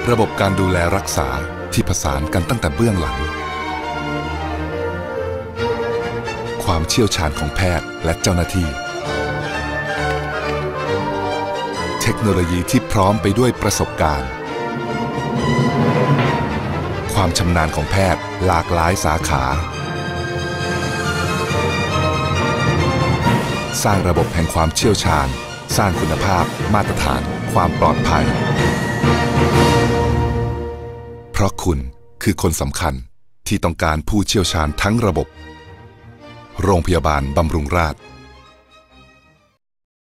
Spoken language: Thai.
ระบบการดูแลรักษาที่ผสานกันตั้งแต่เบื้องหลังความเชี่ยวชาญของแพทย์และเจ้าหน้าที่เทคโนโลยีที่พร้อมไปด้วยประสบการณ์ความชำนาญของแพทย์หลากหลายสาขาสร้างระบบแห่งความเชี่ยวชาญสร้างคุณภาพมาตรฐานความปลอดภัยเพราะคุณคือคนสำคัญที่ต้องการผู้เชี่ยวชาญทั้งระบบโรงพยาบาลบำรุงราษฎร์